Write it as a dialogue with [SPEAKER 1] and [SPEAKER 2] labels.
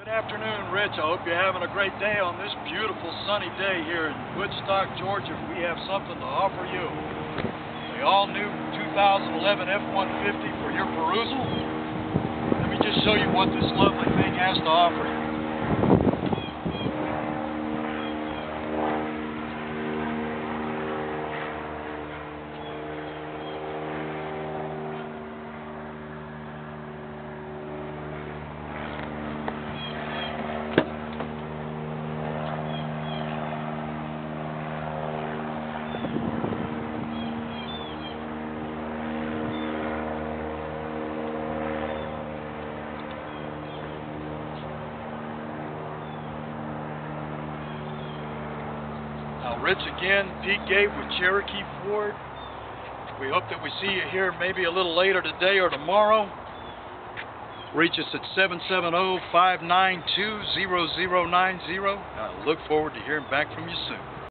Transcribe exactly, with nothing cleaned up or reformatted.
[SPEAKER 1] Good afternoon, Rich. I hope you're having a great day on this beautiful sunny day here in Woodstock, Georgia. We have something to offer you. The all-new two thousand eleven F one fifty for your perusal. Let me just show you what this lovely thing has to offer you. Now, Rich again, Pete Gate with Cherokee Ford. We hope that we see you here maybe a little later today or tomorrow. Reach us at seven seven zero, five nine two, zero zero nine zero. I look forward to hearing back from you soon.